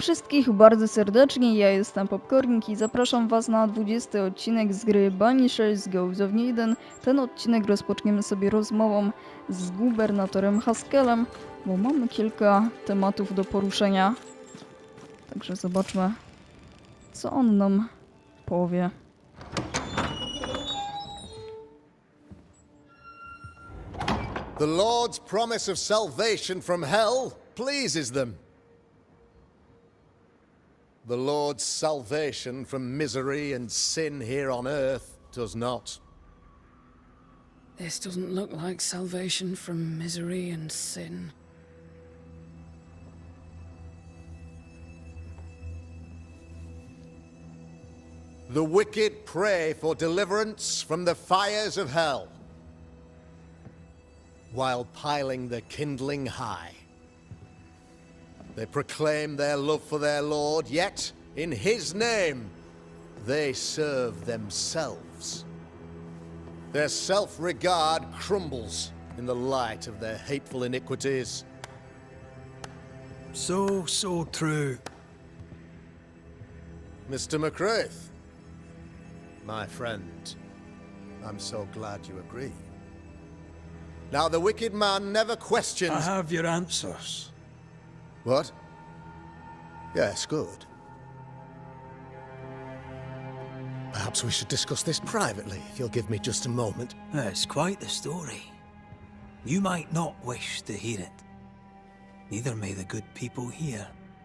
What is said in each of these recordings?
Witam wszystkich bardzo serdecznie, ja jestem Popcornik i zapraszam was na 20 odcinek z gry Banishers Ghosts of Neden. Ten odcinek rozpoczniemy sobie rozmową z gubernatorem Haskellem, bo mamy kilka tematów do poruszenia. Także zobaczmy, co on nam powie. The Lord's promise of salvation from hell pleases them. The Lord's salvation from misery and sin here on earth does not. This doesn't look like salvation from misery and sin. The wicked pray for deliverance from the fires of hell, while piling the kindling high. They proclaim their love for their Lord, yet, in His name, they serve themselves. Their self-regard crumbles in the light of their hateful iniquities. So true. Mr. McCraith, my friend, I'm so glad you agree. Now, the wicked man never questions— I have your answers. What? Yes, good. Perhaps we should discuss this privately, if you'll give me just a moment. It's quite the story. You might not wish to hear it. Neither may the good people here.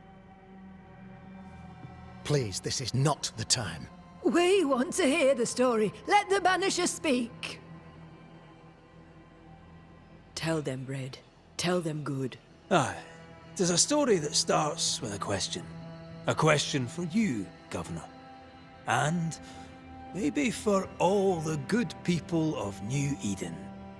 Please, this is not the time. We want to hear the story. Let the Banisher speak. Tell them, Red. Tell them good. Aye. It is a story that starts with a question. A question for you, Governor. And maybe for all the good people of New Eden.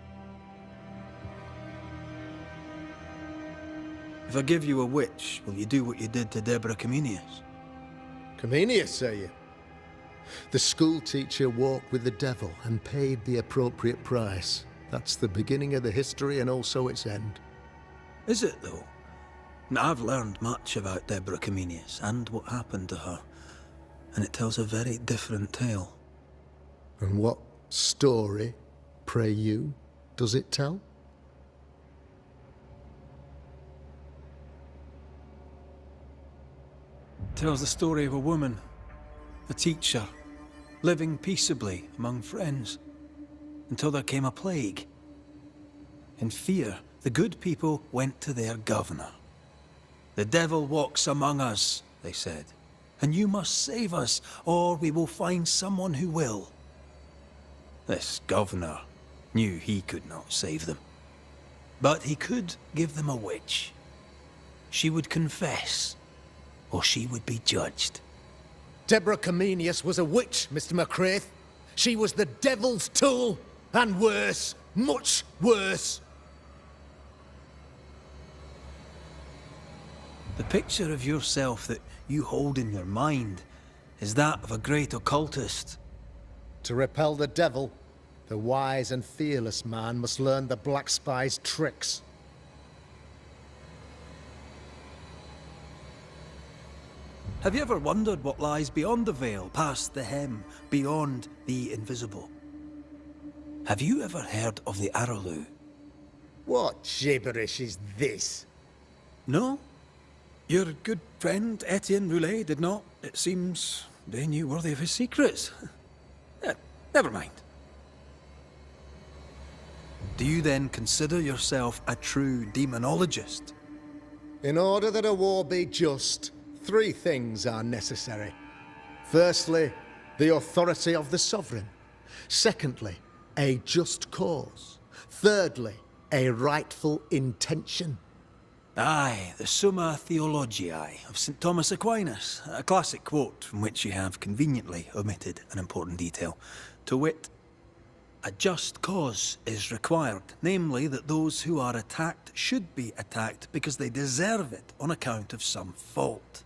If I give you a witch, will you do what you did to Deborah Comenius? Comenius, say you? The school teacher walked with the devil and paid the appropriate price. That's the beginning of the history and also its end. Is it, though? I've learned much about Deborah Comenius and what happened to her, and it tells a very different tale. And what story, pray you, does it tell? It tells the story of a woman, a teacher, living peaceably among friends, until there came a plague. In fear, the good people went to their governor. "The devil walks among us," they said, "and you must save us, or we will find someone who will." This governor knew he could not save them. But he could give them a witch. She would confess, or she would be judged. Deborah Comenius was a witch, Mr. McCraith. She was the devil's tool, and worse, much worse. The picture of yourself that you hold in your mind is that of a great occultist. To repel the devil, the wise and fearless man must learn the Black Spy's tricks. Have you ever wondered what lies beyond the veil, past the hem, beyond the invisible? Have you ever heard of the Aralue? What gibberish is this? No? Your good friend Etienne Roulet did not. It seems they knew worthy of his secrets. Never mind. Do you then consider yourself a true demonologist? In order that a war be just, three things are necessary. Firstly, the authority of the sovereign. Secondly, a just cause. Thirdly, a rightful intention. Aye, the Summa Theologiae of St. Thomas Aquinas, a classic quote from which you have conveniently omitted an important detail. To wit, a just cause is required, namely that those who are attacked should be attacked because they deserve it on account of some fault.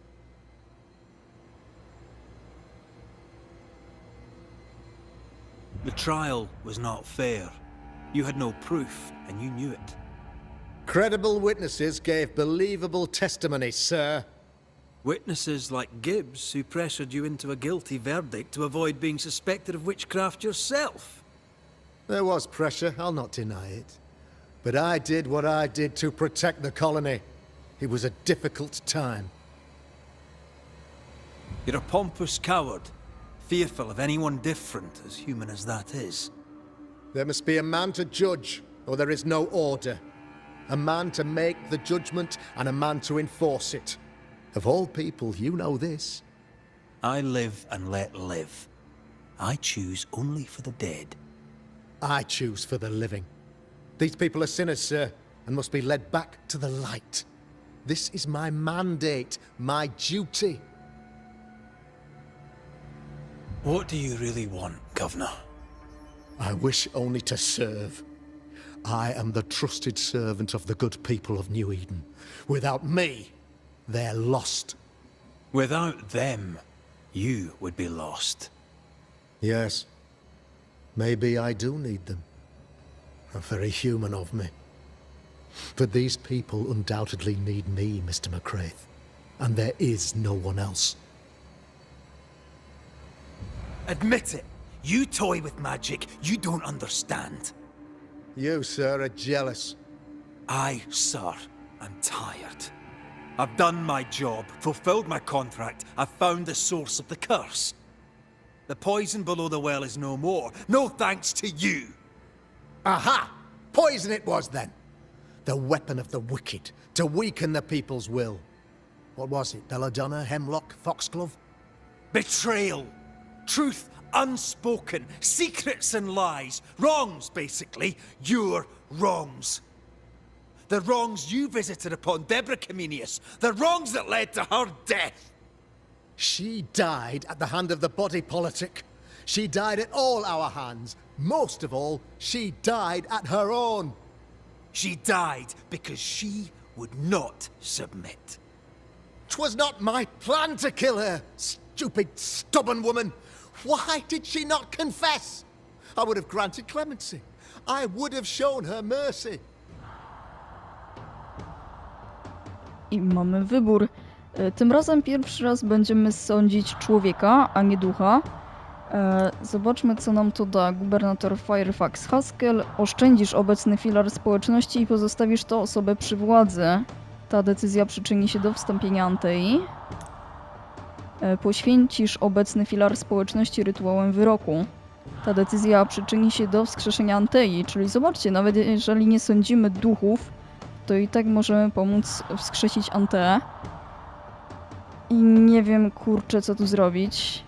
The trial was not fair. You had no proof, and you knew it. Credible witnesses gave believable testimony, sir. Witnesses like Gibbs, who pressured you into a guilty verdict to avoid being suspected of witchcraft yourself. There was pressure, I'll not deny it. But I did what I did to protect the colony. It was a difficult time. You're a pompous coward, fearful of anyone different, as human as that is. There must be a man to judge, or there is no order. A man to make the judgment, and a man to enforce it. Of all people, you know this. I live and let live. I choose only for the dead. I choose for the living. These people are sinners, sir, and must be led back to the light. This is my mandate, my duty. What do you really want, Governor? I wish only to serve. I am the trusted servant of the good people of New Eden. Without me, they're lost. Without them, you would be lost. Yes. Maybe I do need them. Very human of me. But these people undoubtedly need me, Mr. McCraith. And there is no one else. Admit it. You toy with magic you don't understand. You, sir, are jealous. I, sir, am tired. I've done my job, fulfilled my contract, I've found the source of the curse. The poison below the well is no more. No thanks to you. Aha! Poison it was, then. The weapon of the wicked, to weaken the people's will. What was it? Belladonna, Hemlock, Foxglove? Betrayal. Truth unspoken. Secrets and lies. Wrongs, basically. Your wrongs. The wrongs you visited upon Deborah Comenius. The wrongs that led to her death. She died at the hand of the body politic. She died at all our hands. Most of all, she died at her own. She died because she would not submit. 'Twas not my plan to kill her, stupid, stubborn woman. Why did she not confess? I would have granted clemency. I would have shown her mercy. I mamy wybór. Tym razem pierwszy raz będziemy sądzić człowieka, a nie ducha. Zobaczmy, co nam to da. Gubernator Fairfax Haskell. Oszczędzisz obecny filar społeczności i pozostawisz tę osobę przy władzy. Ta decyzja przyczyni się do wstąpienia Antei. Poświęcisz obecny filar społeczności rytuałem wyroku. Ta decyzja przyczyni się do wskrzeszenia Antei, czyli zobaczcie, nawet jeżeli nie sądzimy duchów, to i tak możemy pomóc wskrzesić Anteę. I nie wiem, kurczę, co tu zrobić.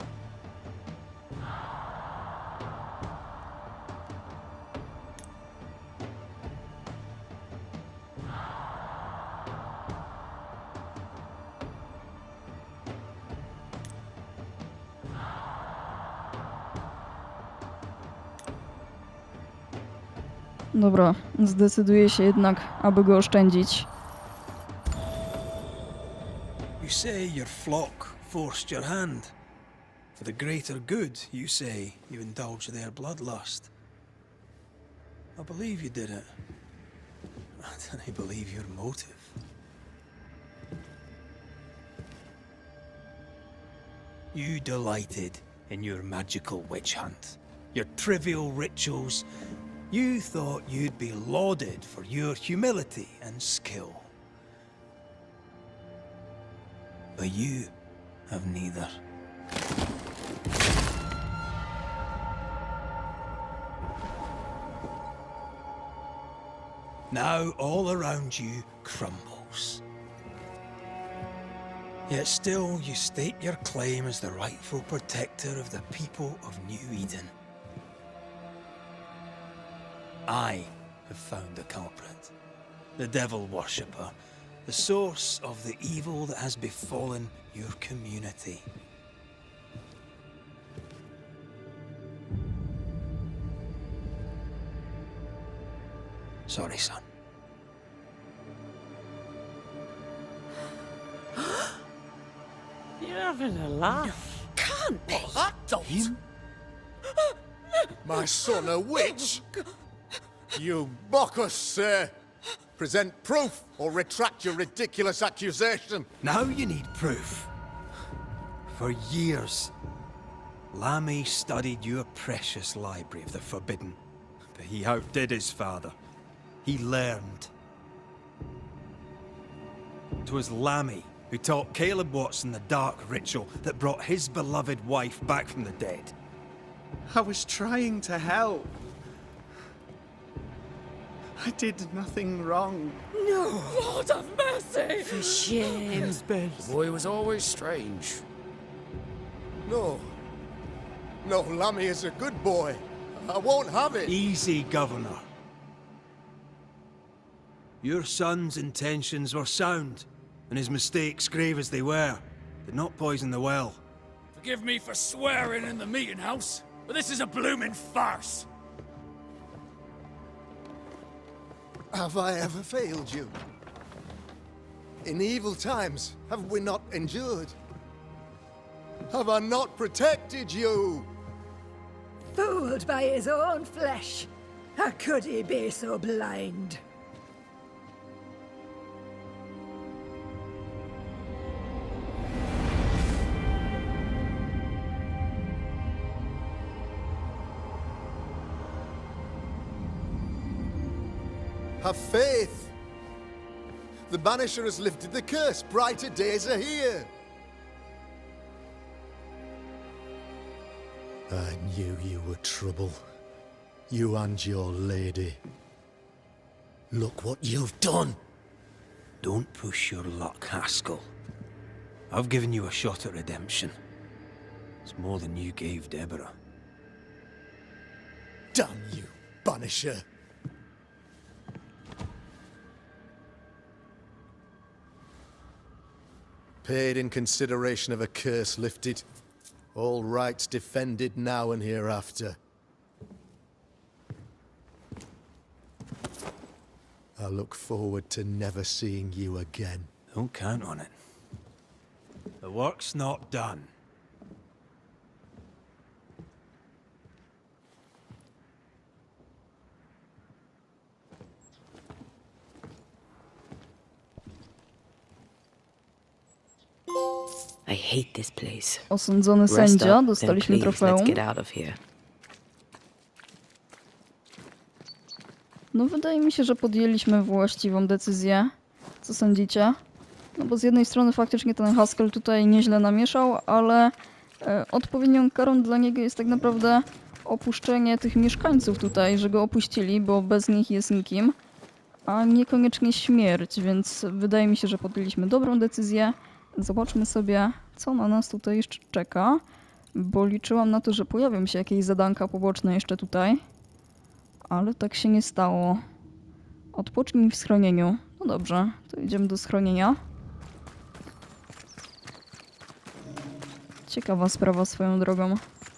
Dobra, zdecyduję się jednak, aby go oszczędzić. You say your flock forced your hand. For the greater good, you say, you indulged their bloodlust. I believe you did it. I don't believe your motive. You delighted in your magical witch hunt, your trivial rituals. You thought you'd be lauded for your humility and skill. But you have neither. Now all around you crumbles. Yet still you state your claim as the rightful protector of the people of New Eden. I have found the culprit, the devil worshipper, the source of the evil that has befallen your community. Sorry, son. You're having a laugh. Can't be. Him? My son, a witch? You mock us, sir. Present proof or retract your ridiculous accusation. Now you need proof. For years, Lammy studied your precious library of the Forbidden, but he outdid his father. He learned. 'Twas Lammy who taught Caleb Watson the dark ritual that brought his beloved wife back from the dead. I was trying to help. I did nothing wrong. No! Lord have mercy! For shame. The boy was always strange. No. No, Lammy is a good boy. I won't have it. Easy, Governor. Your son's intentions were sound, and his mistakes, grave as they were, did not poison the well. Forgive me for swearing in the meeting house, but this is a blooming farce. Have I ever failed you? In evil times, have we not endured? Have I not protected you? Fooled by his own flesh. How could he be so blind? Have faith. The Banisher has lifted the curse. Brighter days are here. I knew you were trouble. You and your lady. Look what you've done. Don't push your luck, Haskell. I've given you a shot at redemption. It's more than you gave Deborah. Damn you, Banisher. Paid in consideration of a curse lifted. All rights defended now and hereafter. I look forward to never seeing you again. Don't count on it. The work's not done. I hate this place. Osądzony Rest sędzia, up, then dostaliśmy please, trofeum. let's get out of here. No wydaje mi się, że podjęliśmy właściwą decyzję. Co sądzicie? No bo z jednej strony faktycznie ten Haskell tutaj nieźle namieszał, ale odpowiednią karą dla niego jest tak naprawdę opuszczenie tych mieszkańców tutaj, że go opuścili, bo bez nich jest nikim, a niekoniecznie śmierć, więc wydaje mi się, że podjęliśmy dobrą decyzję. Zobaczmy sobie, co na nas tutaj jeszcze czeka, bo liczyłam na to, że pojawią się jakieś zadanka poboczne jeszcze tutaj, ale tak się nie stało. Odpocznij w schronieniu. No dobrze, to idziemy do schronienia. Ciekawa sprawa swoją drogą.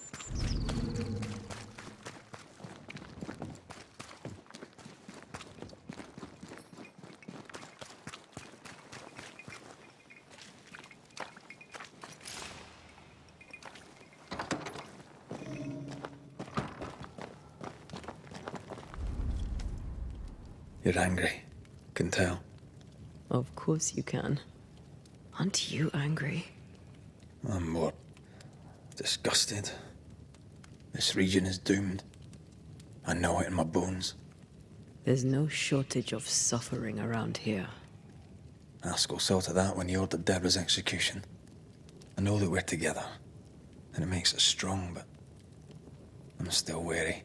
You're angry. Can tell. Of course you can. Aren't you angry? I'm more disgusted. This region is doomed. I know it in my bones. There's no shortage of suffering around here. Haskell saw to that when he ordered Deborah's execution. I know that we're together, and it makes us strong, but I'm still wary.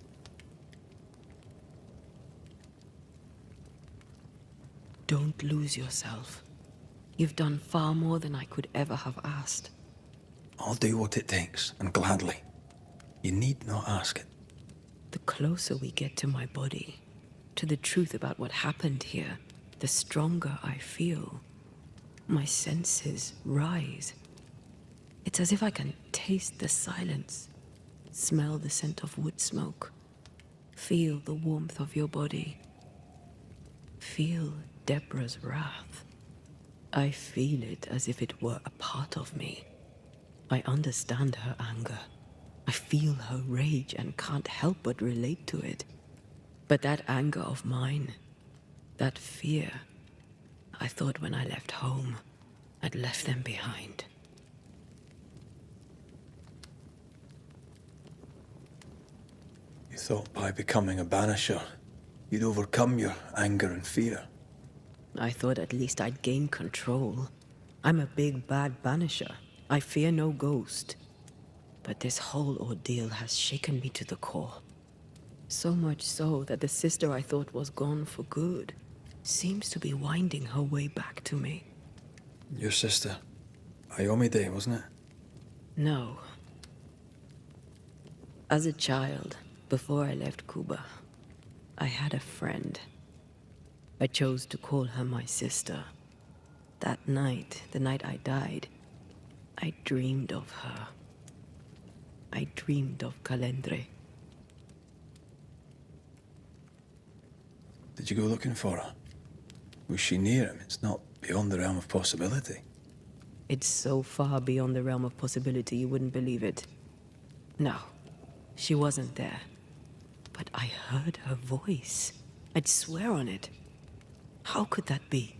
Don't lose yourself. You've done far more than I could ever have asked. I'll do what it takes, and gladly. You need not ask it. The closer we get to my body, to the truth about what happened here, the stronger I feel. My senses rise. It's as if I can taste the silence, smell the scent of wood smoke, feel the warmth of your body, feel Deborah's wrath. I feel it as if it were a part of me. I understand her anger. I feel her rage and can't help but relate to it. But that anger of mine, That fear, I thought when I left home, I'd left them behind. You thought by becoming a banisher, you'd overcome your anger and fear. I thought at least I'd gain control. I'm a big bad banisher. I fear no ghost. But this whole ordeal has shaken me to the core. So much so that the sister I thought was gone for good seems to be winding her way back to me. Your sister, Ayomide, wasn't it? No. As a child, before I left Cuba, I had a friend. I chose to call her my sister. That night, the night I died, I dreamed of her. I dreamed of Calendre. Did you go looking for her? Was she near him? It's not beyond the realm of possibility. It's so far beyond the realm of possibility you wouldn't believe it. No, she wasn't there. But I heard her voice. I'd swear on it. How could that be?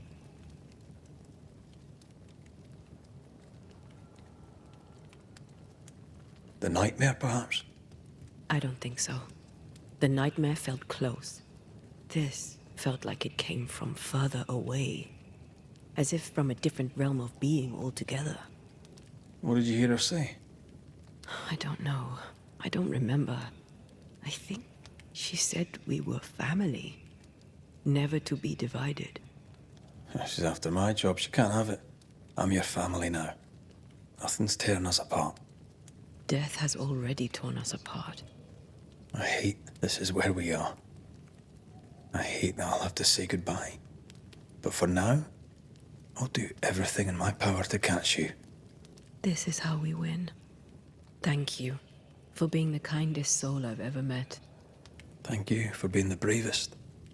The nightmare, perhaps? I don't think so. The nightmare felt close. This felt like it came from further away. As if from a different realm of being altogether. What did you hear her say? I don't know. I don't remember. I think she said we were family. Never to be divided. She's after my job. She can't have it. I'm your family now. Nothing's tearing us apart. Death has already torn us apart. I hate this is where we are. I hate that I'll have to say goodbye. But for now, I'll do everything in my power to catch you. This is how we win. Thank you for being the kindest soul I've ever met. Thank you for being the bravest.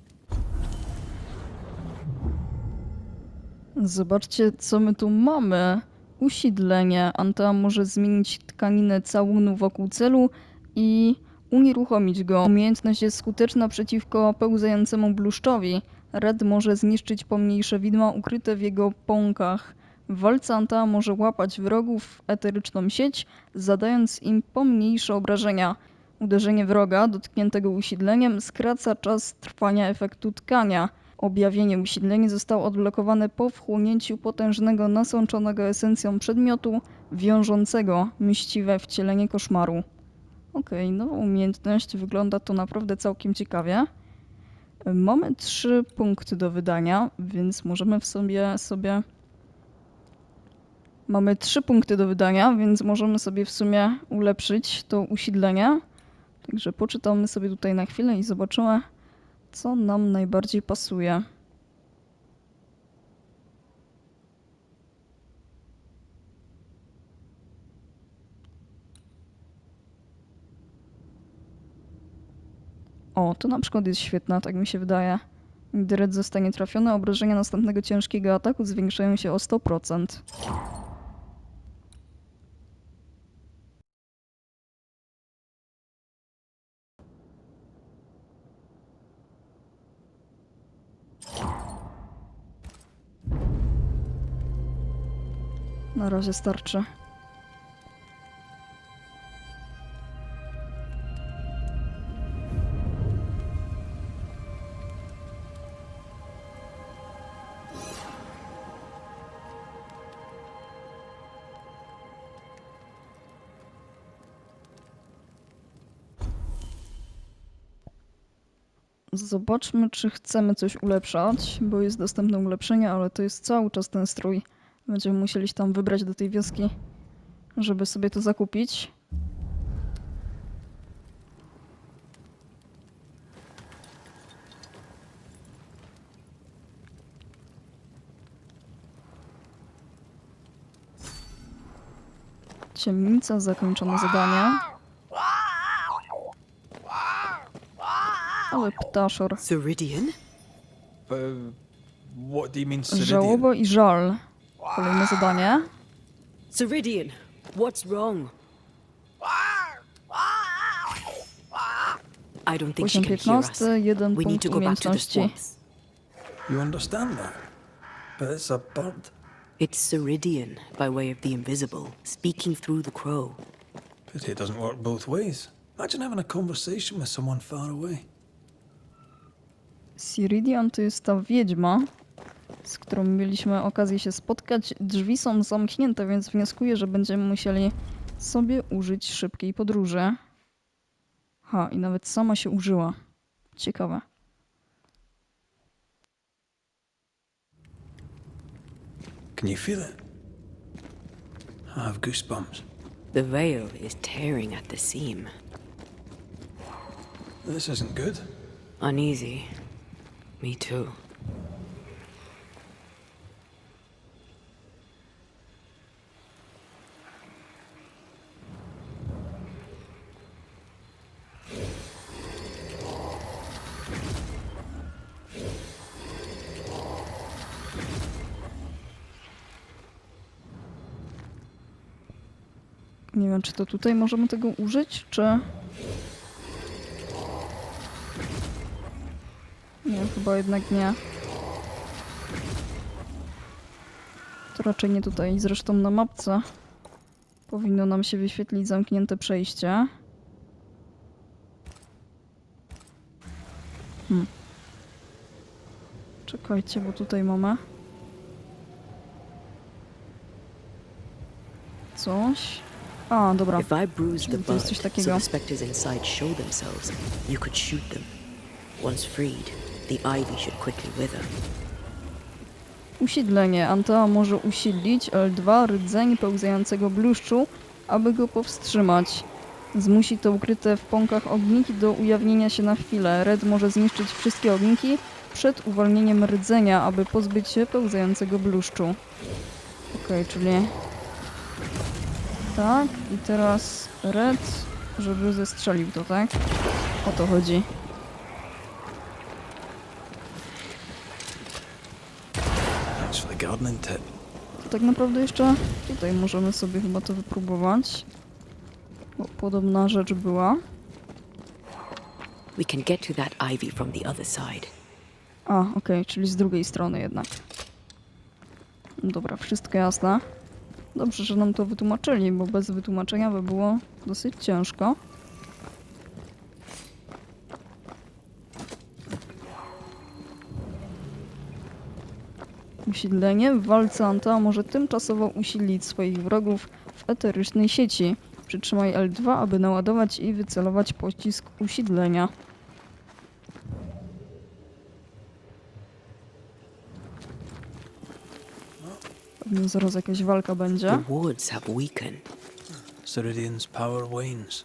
Zobaczcie, co my tu mamy. Usidlenie. Antea może zmienić tkaninę całunu wokół celu i unieruchomić go. Umiejętność jest skuteczna przeciwko pełzającemu bluszczowi. Red może zniszczyć pomniejsze widma ukryte w jego pąkach. W walce Antea może łapać wrogów w eteryczną sieć, zadając im pomniejsze obrażenia. Uderzenie wroga dotkniętego usidleniem skraca czas trwania efektu tkania. Objawienie usidlenie zostało odblokowane po wchłonięciu potężnego, nasączonego esencją przedmiotu wiążącego mściwe wcielenie koszmaru. Okej, nowa umiejętność, wygląda to naprawdę całkiem ciekawie. Mamy 3 punkty do wydania, więc możemy Mamy 3 punkty do wydania, więc możemy sobie w sumie ulepszyć to usidlenie. Także poczytamy sobie tutaj na chwilę i zobaczymy, co nam najbardziej pasuje. O, to na przykład jest świetne, tak mi się wydaje. Gdy Red zostanie trafiony, obrażenia następnego ciężkiego ataku zwiększają się o 100%. Na razie starczy. Zobaczmy, czy chcemy coś ulepszać, bo jest dostępne ulepszenie, ale to jest cały czas ten strój. Będziemy musieli się tam wybrać do tej wioski, żeby sobie to zakupić. Ciemnica, zakończone zadanie. Ale ptaszor. Ceridian? What do you mean, Ceridian? Żałoba i żal. Kolejne zadanie. Ceridian, what's wrong? I don't think she Poziom can hear us. 15, 1 We need punkt to go back to the umiejętności. swamps. You understand that? But it's a bird. It's Ceridian, by way of the invisible, speaking through the crow. Pity it doesn't work both ways. Imagine having a conversation with someone far away. Ceridian to jest ta wiedźma, z którą mieliśmy okazję się spotkać. Drzwi są zamknięte, więc wnioskuję, że będziemy musieli sobie użyć szybkiej podróży. Ha, i nawet sama się użyła. Ciekawe. Can you feel it? I have goosebumps. The veil is tearing at the seam. This isn't good. Uneasy. Me too. Nie wiem, czy to tutaj możemy tego użyć, czy... Nie, chyba jednak nie. To raczej nie tutaj. Zresztą na mapce powinno nam się wyświetlić zamknięte przejście. Czekajcie, bo tutaj mamy coś. A, dobra. If I bruise the To jest coś bud, so takiego. the specters inside show themselves, you could shoot them. Once freed, the ivy should quickly wither. Usidlenie. Antea może usidlić L2 rdzeń pełzającego bluszczu, aby go powstrzymać. Zmusi te ukryte w pąkach ogniki do ujawnienia się na chwilę. Red może zniszczyć wszystkie ogniki przed uwolnieniem rdzenia, aby pozbyć się pełzającego bluszczu. Okej, czyli... Tak, i teraz Red, żeby zestrzelił to, tak? O to chodzi. Thanks for the gardening tip. To tak naprawdę jeszcze tutaj możemy sobie chyba to wypróbować. Bo podobna rzecz była. We can get to that ivy from the other side. A, okej, czyli z drugiej strony jednak. Dobra, wszystko jasne. Dobrze, że nam to wytłumaczyli, bo bez wytłumaczenia by było dosyć ciężko. Usidlenie. W walce Antea może tymczasowo usidlić swoich wrogów w eterycznej sieci. Przytrzymaj L2, aby naładować i wycelować pocisk usidlenia. Pewnie zaraz jakaś walka będzie. The woods have weakened. Ceridian's power wanes.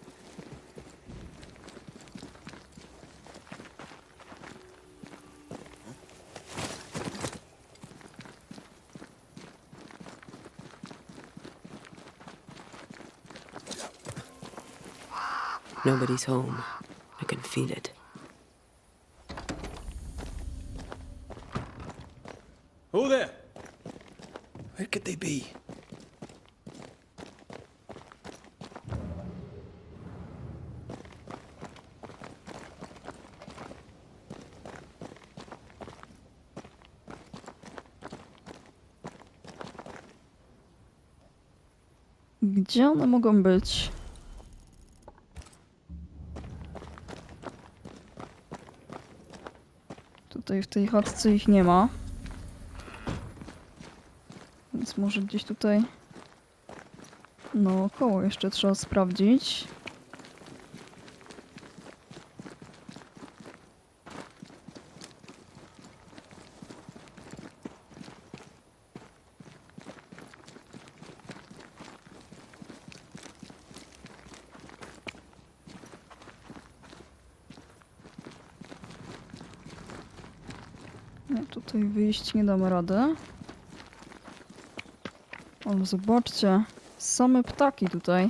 Nobody's home. I can feel it. Oh there! Where could they be? Gdzie one mogą być? Tutaj w tej chatce ich nie ma. Więc może gdzieś tutaj naokoło jeszcze trzeba sprawdzić. Nie, tutaj wyjść nie damy rady. Ale zobaczcie, same ptaki tutaj.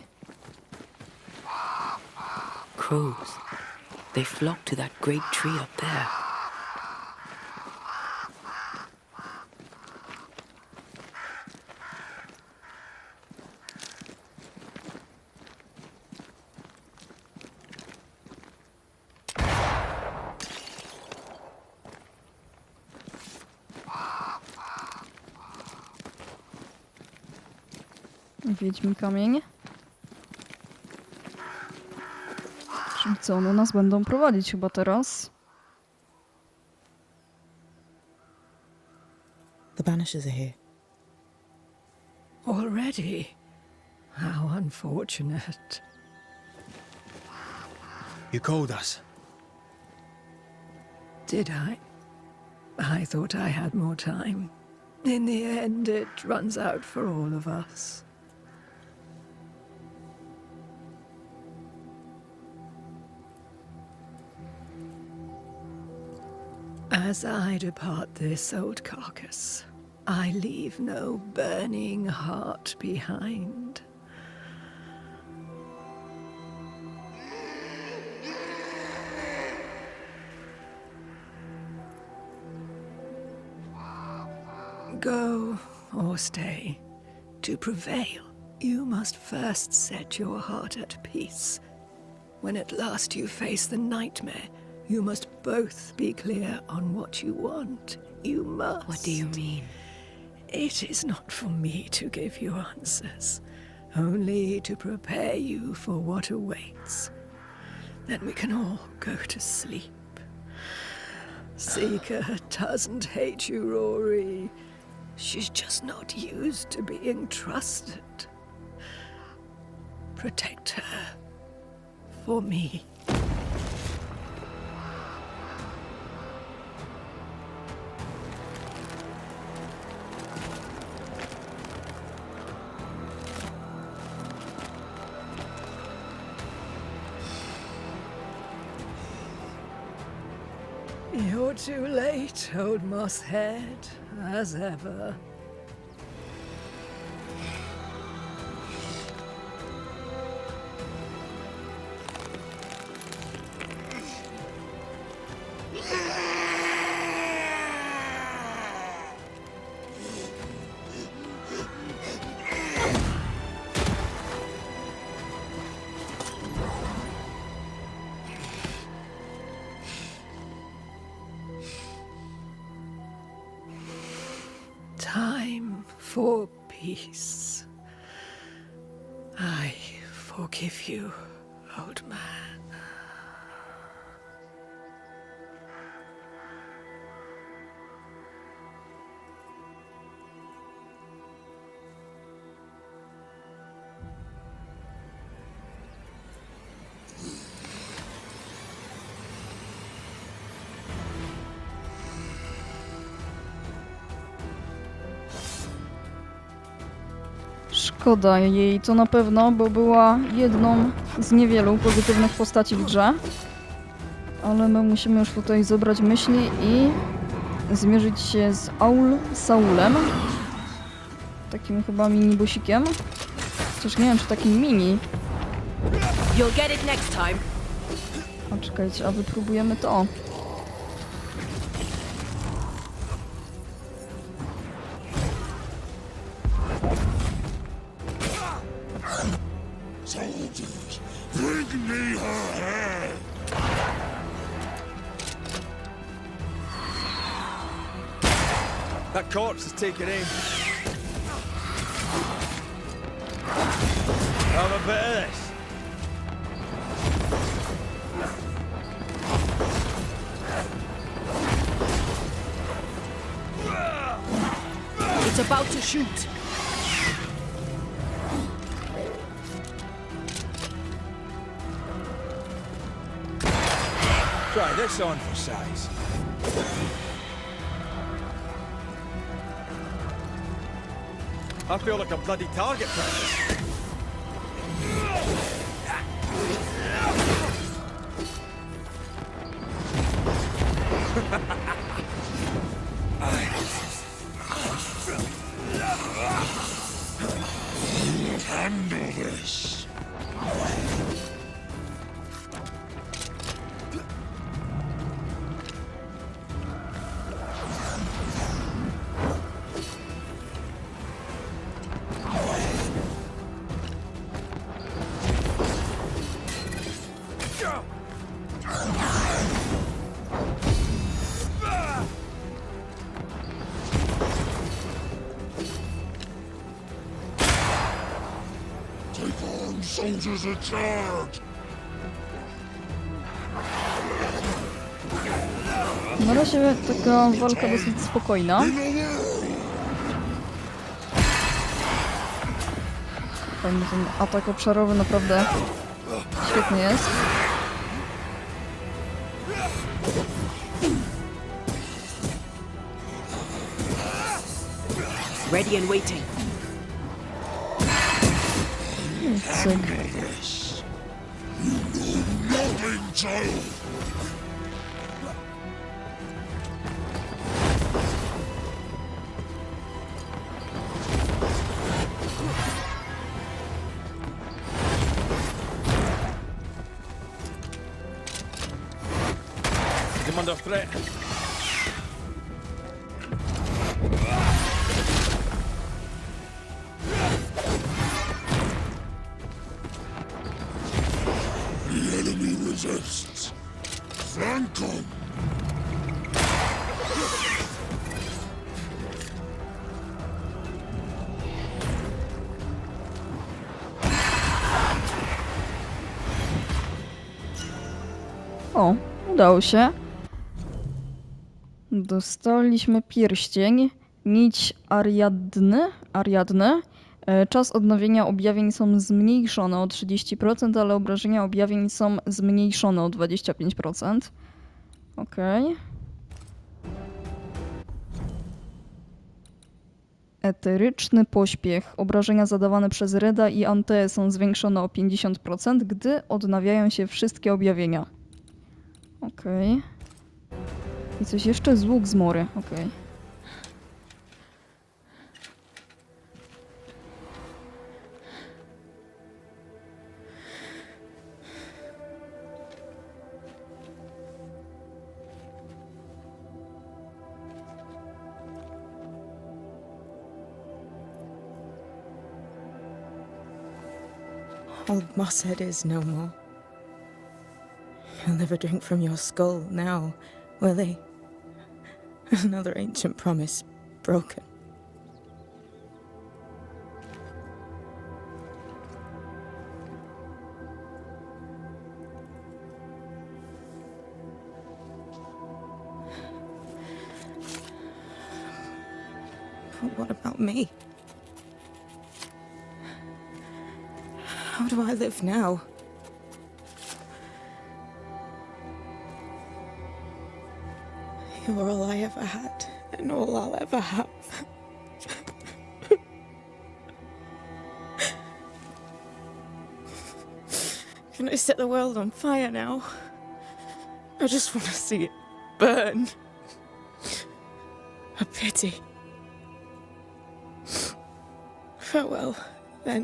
Crows. They flock to that great tree up there. Wiedźmi kamień. Czyli co, one nas będą prowadzić chyba teraz? The Banishers are here. Already? How unfortunate. You called us. Did I? I thought I had more time. In the end, it runs out for all of us. As I depart this old carcass, I leave no burning heart behind. Go or stay. To prevail, you must first set your heart at peace. When at last you face the nightmare, you must both be clear on what you want. You must. What do you mean? It is not for me to give you answers, only to prepare you for what awaits. Then we can all go to sleep. Seeker doesn't hate you, Rory. She's just not used to being trusted. Protect her. For me. You're too late, old Mosshead, as ever. Time for peace. I forgive you, old man. Szkoda jej to na pewno, bo była jedną z niewielu pozytywnych postaci w grze. Ale my musimy już tutaj zebrać myśli i zmierzyć się z Saulem. Takim chyba mini-bosikiem. Chociaż nie wiem, czy takim mini. You'll get it next time. A czekajcie, a wypróbujemy to. Bring me her head! That corpse is taking aim. Have a bit of this. It's about to shoot. Try this on for size. I feel like a bloody target practice. Handle this! soldiers are charged! Na razie taka walka dosyć spokojna. Ten atak obszarowy naprawdę świetny jest. Ready and waiting. Cyk. Nothing, child! I'm under threat. The enemy resists. Flank 'em! O, udało się. Dostaliśmy pierścień. Nić Ariadny. Czas odnowienia objawień są zmniejszone o 30%, ale obrażenia objawień są zmniejszone o 25%. Okej. Eteryczny pośpiech. Obrażenia zadawane przez Reda i Anteę są zwiększone o 50%, gdy odnawiają się wszystkie objawienia. Okej. I coś jeszcze? Złóg zmory. Okej. Old Mosshead is no more. He'll never drink from your skull now, will he? Another ancient promise broken. But what about me? How do I live now? You're all I ever had, and all I'll ever have. Can I set the world on fire now? I just want to see it burn. A pity. Farewell, then.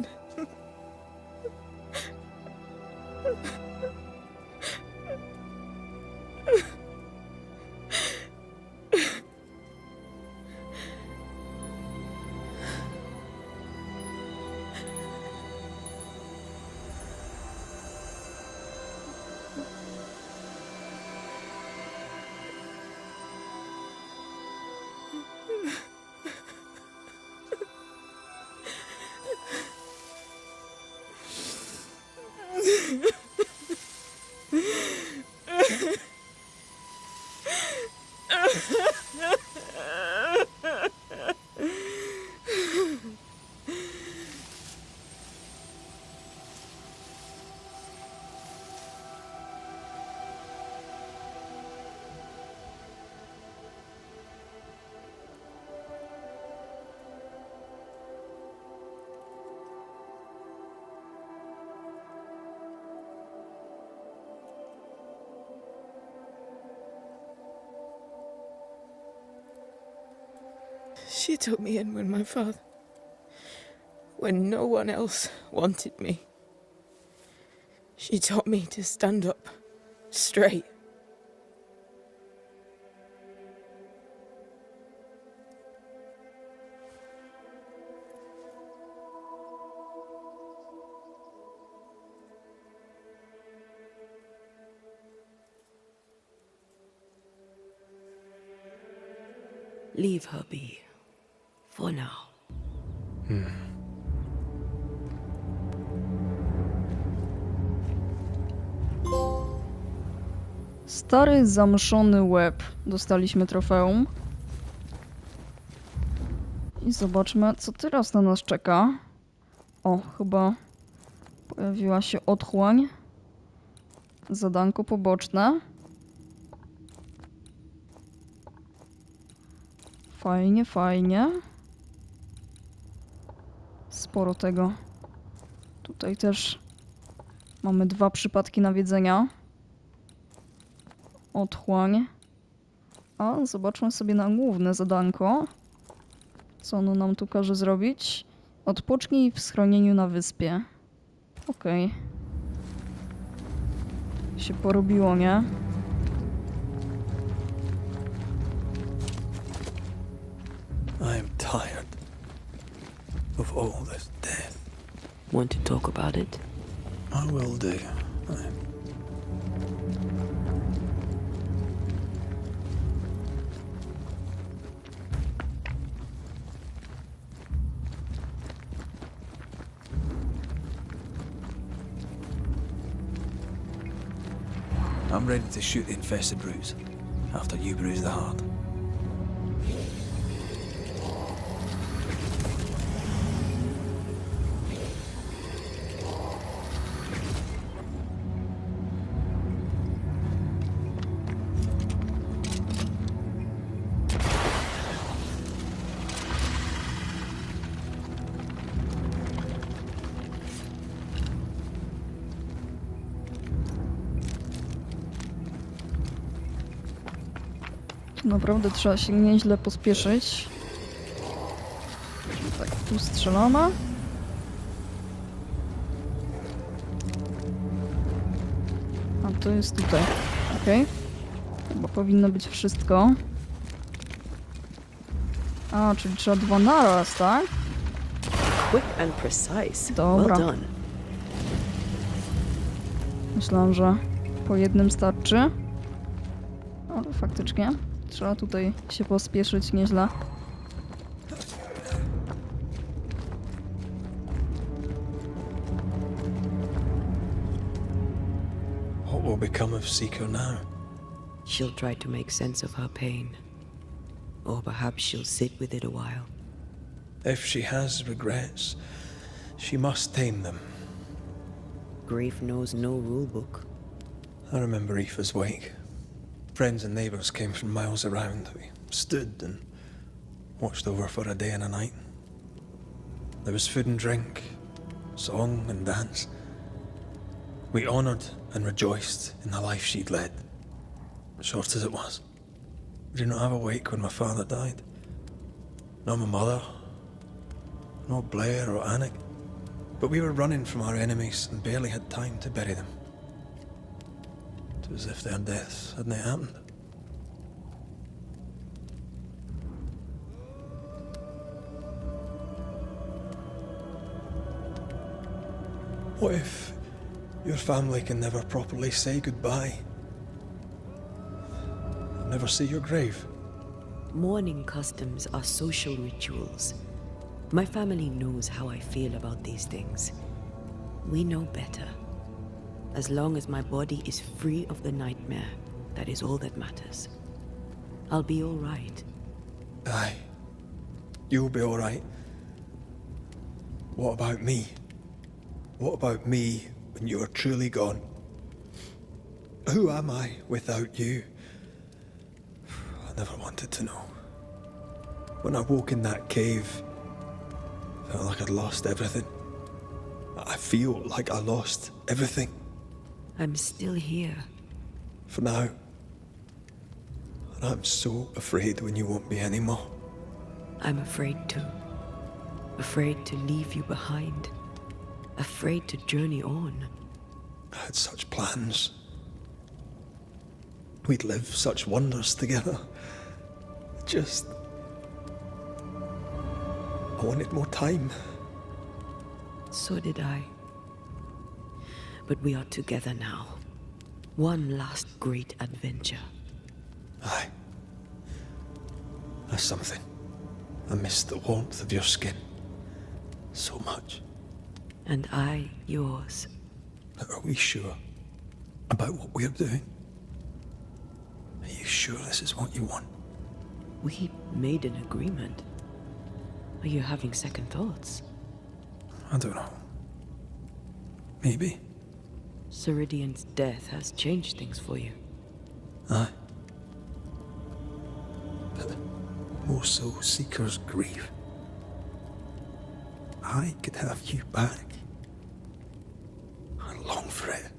She took me in when when no one else wanted me. She taught me to stand up straight. Leave her be. For now. Stary zamszony łeb. Dostaliśmy trofeum. I zobaczmy, co teraz na nas czeka. O, chyba pojawiła się otchłań. Zadanko poboczne. Fajnie, fajnie. Sporo tego. Tutaj też mamy 2 przypadki nawiedzenia. Otchłań. A zobaczmy sobie na główne zadanko. Co ono nam tu każe zrobić? Odpocznij w schronieniu na wyspie. Okej. Się porobiło, nie? I am tired of all this death. Want to talk about it? I will do. I'm ready to shoot the infested brutes after you bruise the heart. Naprawdę trzeba się nieźle pospieszyć. Tak, tu strzelamy. A to jest tutaj. Okej. Chyba powinno być wszystko. A, czyli trzeba 2 naraz, tak? Quick and precise. Dobra. Well done. Myślałam, że po jednym starczy. Ale faktycznie trzeba tutaj się pospieszyć nieźle. What will become of Seeker now? She'll try to make sense of her pain. Or perhaps she'll sit with it a while. If she has regrets, she must tame them. Grief knows no rule book. I remember Aoife's wake. Friends and neighbours came from miles around. We stood and watched over for a day and a night. There was food and drink, song and dance. We honoured and rejoiced in the life she'd led, short as it was. We did not have a wake when my father died. Not my mother, not Blair or Anik. But we were running from our enemies and barely had time to bury them. It was as if their deaths hadn't happened. What if your family can never properly say goodbye? Never see your grave? Mourning customs are social rituals. My family knows how I feel about these things. We know better. As long as my body is free of the nightmare, that is all that matters. I'll be all right. Aye. You'll be all right. What about me? What about me when you are truly gone? Who am I without you? I never wanted to know. When I woke in that cave, I felt like I'd lost everything. I feel like I lost everything. I'm still here. For now. And I'm so afraid when you won't be anymore. I'm afraid too. Afraid to leave you behind. Afraid to journey on. I had such plans. We'd live such wonders together. Just... I wanted more time. So did I. But we are together now. One last great adventure. Aye. That's something. I miss the warmth of your skin. So much. And I yours. But are we sure about what we're doing? Are you sure this is what you want? We made an agreement. Are you having second thoughts? I don't know. Maybe. Ceridian's death has changed things for you. Aye. But more so Seeker's grief. I could have you back. I long for it.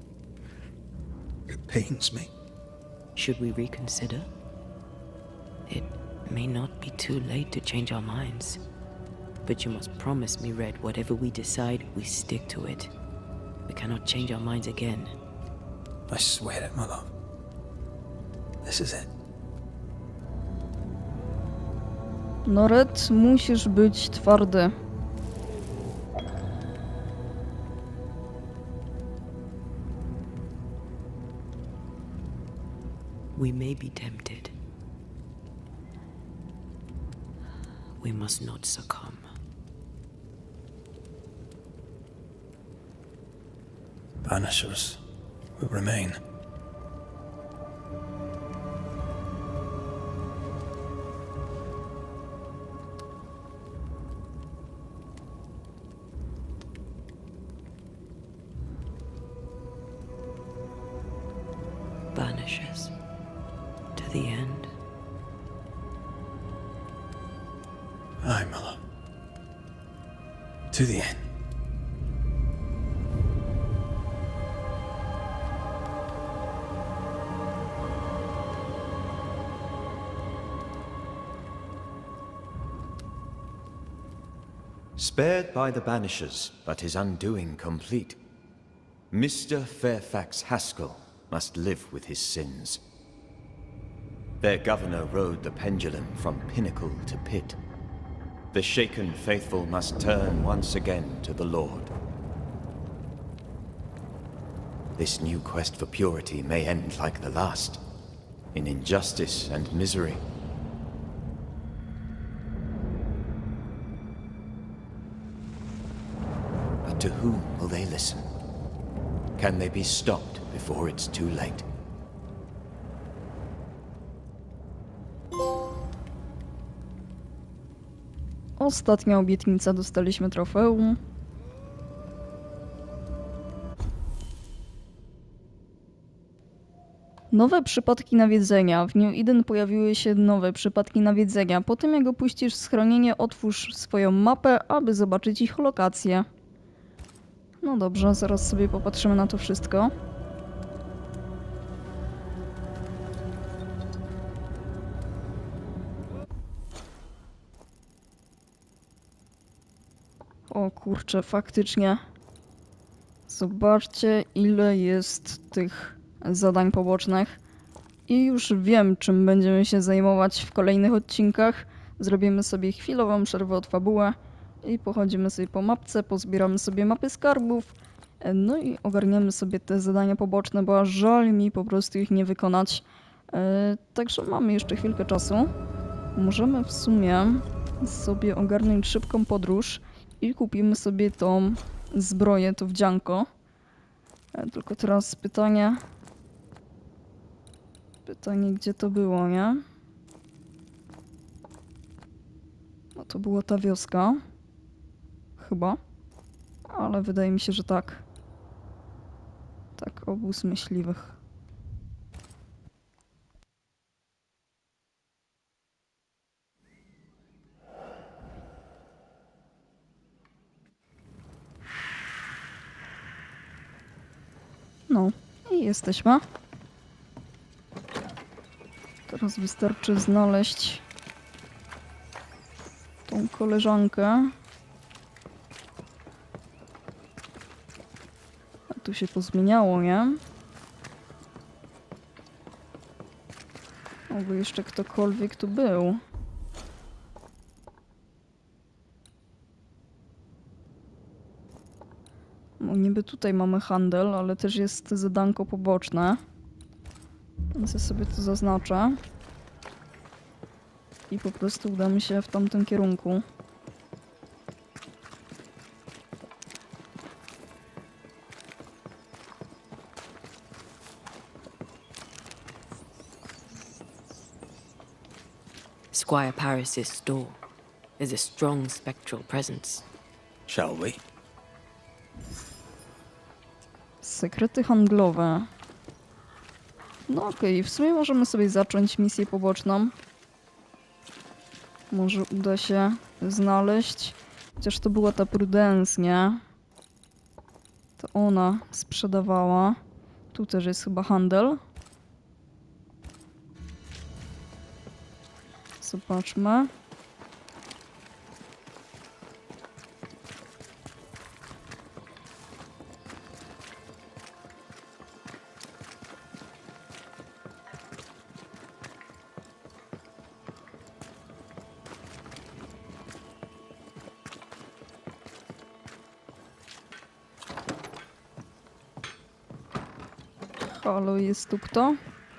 It pains me. Should we reconsider? It may not be too late to change our minds. But you must promise me, Red, whatever we decide, we stick to it. We cannot change our minds again. I swear it, my love. This is it. No Red, musisz być twardy. We may be tempted. We must not succumb. Banishers will remain. Banishers. To the end. Aye, my love. To the end. Spared by the Banishers, but his undoing complete, Mr. Fairfax Haskell must live with his sins. Their governor rode the pendulum from pinnacle to pit. The shaken faithful must turn once again to the Lord. This new quest for purity may end like the last, in injustice and misery. But to whom will they listen? Can they be stopped before it's too late? Ostatnia obietnica, dostaliśmy trofeum. Nowe przypadki nawiedzenia. W New Eden pojawiły się nowe przypadki nawiedzenia. Po tym jak opuścisz schronienie, otwórz swoją mapę, aby zobaczyć ich lokację. No dobrze, zaraz sobie popatrzymy na to wszystko. O kurczę, faktycznie. Zobaczcie, ile jest tych zadań pobocznych. I już wiem, czym będziemy się zajmować w kolejnych odcinkach. Zrobimy sobie chwilową przerwę od fabuły i pochodzimy sobie po mapce, pozbieramy sobie mapy skarbów, no i ogarniemy sobie te zadania poboczne, bo aż żal mi po prostu ich nie wykonać. Także mamy jeszcze chwilkę czasu. Możemy w sumie sobie ogarnąć szybką podróż i kupimy sobie tą zbroję, to wdzianko. Tylko teraz pytanie... gdzie to było, nie? No to była ta wioska. Chyba. Ale wydaje mi się, że tak. Tak, obóz myśliwych. No, i jesteśmy. Teraz wystarczy znaleźć tą koleżankę. A tu się pozmieniało, nie? Oby jeszcze ktokolwiek tu był. No niby tutaj mamy handel, ale też jest zadanko poboczne. Więc ja sobie to zaznaczę. I po prostu udamy się w tamtym kierunku. Squire Paris's store. There's a strong spectral presence. Shall we? Sekrety handlowe. No okej, w sumie możemy sobie zacząć misję poboczną. Może uda się znaleźć. Chociaż to była ta Prudence, nie? To ona sprzedawała. Tu też jest chyba handel. Zobaczmy. Halo, jest tu kto?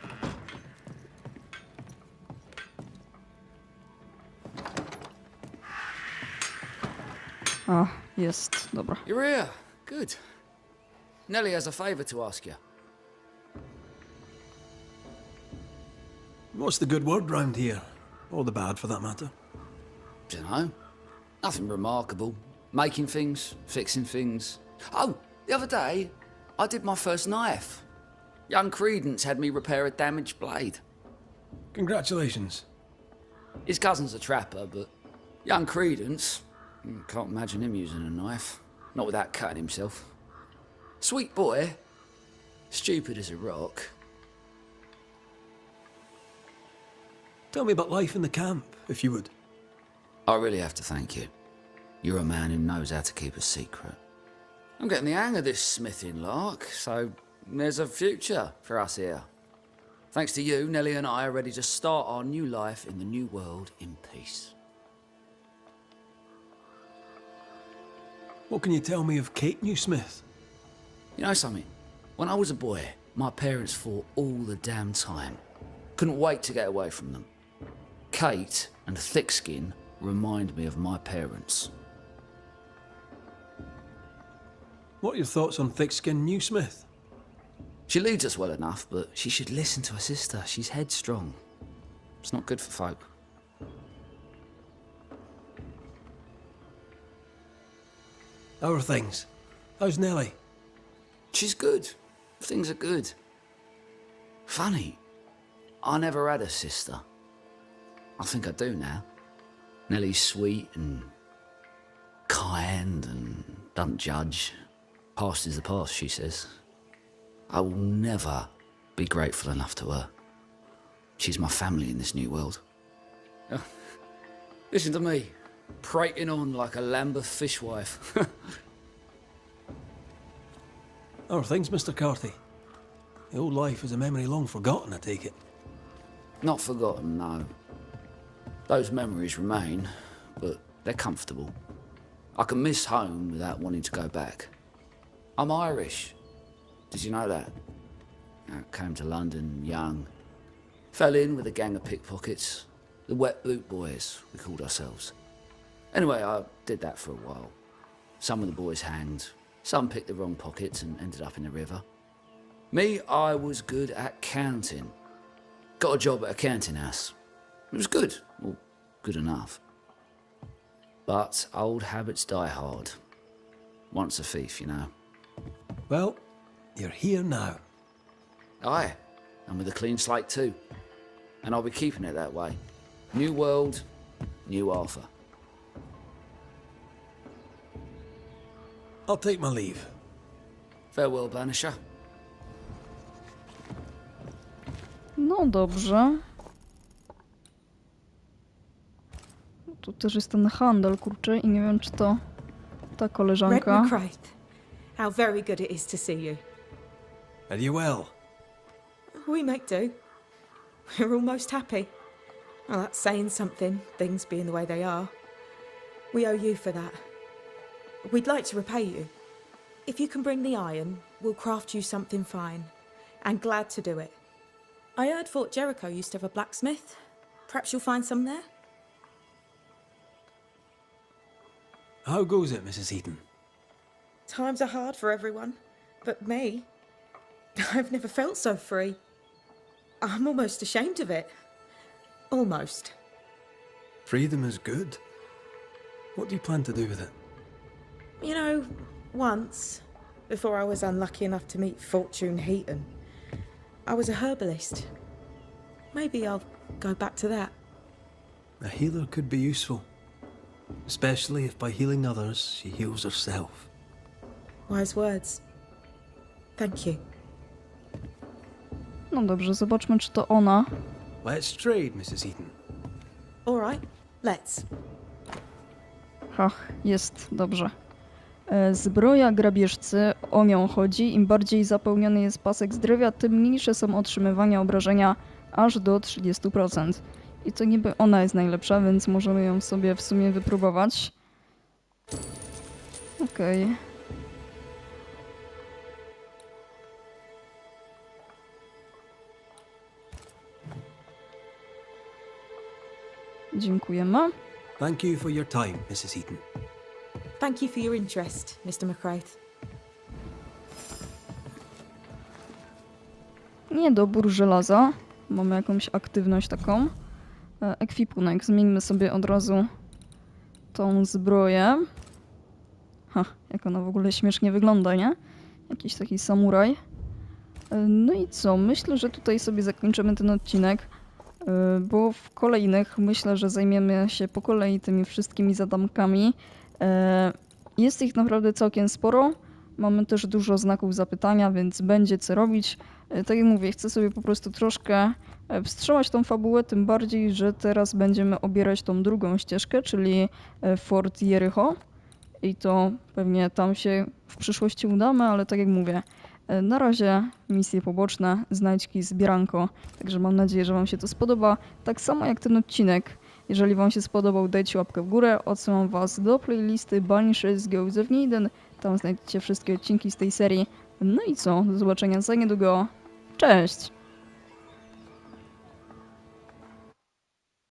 A, jest, dobra. You're here. Good. Nelly has a favour to ask you. What's the good word round here? Or the bad, for that matter? Dunno. Nothing remarkable. Making things, fixing things. Oh, the other day, I did my first knife. Young Credence had me repair a damaged blade. Congratulations. His cousin's a trapper, but young Credence, can't imagine him using a knife. Not without cutting himself. Sweet boy, stupid as a rock. Tell me about life in the camp, if you would. I really have to thank you. You're a man who knows how to keep a secret. I'm getting the hang of this smithing lark, so there's a future for us here. Thanks to you, Nelly and I are ready to start our new life in the new world in peace. What can you tell me of Kate Newsmith? You know something? When I was a boy, my parents fought all the damn time. Couldn't wait to get away from them. Kate and Thickskin remind me of my parents. What are your thoughts on Thickskin Newsmith? She leads us well enough, but she should listen to her sister. She's headstrong. It's not good for folk. How are things? How's Nelly? She's good. Things are good. Funny, I never had a sister. I think I do now. Nelly's sweet and kind and doesn't judge. Past is the past, she says. I will never be grateful enough to her. She's my family in this new world. Listen to me, prating on like a Lambeth fishwife. How are things, Mr. Carthy? The old life is a memory long forgotten, I take it. Not forgotten, no. Those memories remain, but they're comfortable. I can miss home without wanting to go back. I'm Irish. Did you know that? I came to London young. Fell in with a gang of pickpockets. The Wet Boot Boys, we called ourselves. Anyway, I did that for a while. Some of the boys hanged. Some picked the wrong pockets and ended up in the river. Me, I was good at counting. Got a job at a counting house. It was good, well, good enough. But old habits die hard. Once a thief, you know. Well, you're here now. Aye, and with a clean slate too. And I'll be keeping it that way. New world, new Arthur. I'll take my leave. Farewell, Banisher. No dobrze. Tu też jest ten handel, kurczę, i nie wiem, czy to ta koleżanka. Red McCraith, how very good it is to see you. Are you well? We make do. We're almost happy. Well, that's saying something, things being the way they are. We owe you for that. We'd like to repay you. If you can bring the iron, we'll craft you something fine. And glad to do it. I heard Fort Jericho used to have a blacksmith. Perhaps you'll find some there? How goes it, Mrs. Eden? Times are hard for everyone, but me, I've never felt so free. I'm almost ashamed of it. Almost. Freedom is good. What do you plan to do with it? You know, once, before I was unlucky enough to meet Fortune Heaton, I was a herbalist. Maybe I'll go back to that. A healer could be useful. Especially if by healing others, she heals herself. Wise words. Thank you. No dobrze, zobaczmy, czy to ona. Let's trade, Mrs. Heaton. All right, let's. Jest dobrze. Zbroja grabieżcy, o nią chodzi. Im bardziej zapełniony jest pasek zdrowia, tym mniejsze są otrzymywania obrażenia aż do 30%. I to niby ona jest najlepsza, więc możemy ją sobie w sumie wypróbować. Okej. Dziękujemy. Thank you for your time, Mrs. Heaton. Thank you for your interest, Mr. McCraith. Niedobór żelaza. Mamy jakąś aktywność taką. Ekwipunek. Zmieńmy sobie od razu tą zbroję. Jak ona w ogóle śmiesznie wygląda, nie? Jakiś taki samuraj. No i co? Myślę, że tutaj sobie zakończymy ten odcinek, bo w kolejnych myślę, że zajmiemy się po kolei tymi wszystkimi zadamkami. Jest ich naprawdę całkiem sporo. Mamy też dużo znaków zapytania, więc będzie co robić. Tak jak mówię, chcę sobie po prostu troszkę wstrzymać tą fabułę, tym bardziej, że teraz będziemy obierać tą drugą ścieżkę, czyli Fort Jericho. I to pewnie tam się w przyszłości udamy, ale tak jak mówię, na razie misje poboczne, znajdźki, zbieranko. Także mam nadzieję, że wam się to spodoba. Tak samo jak ten odcinek. Jeżeli wam się spodobał, dajcie łapkę w górę. Odsyłam was do playlisty Banishes Ghosts of Neden. Tam znajdziecie wszystkie odcinki z tej serii. No i co? Do zobaczenia za niedługo. Cześć!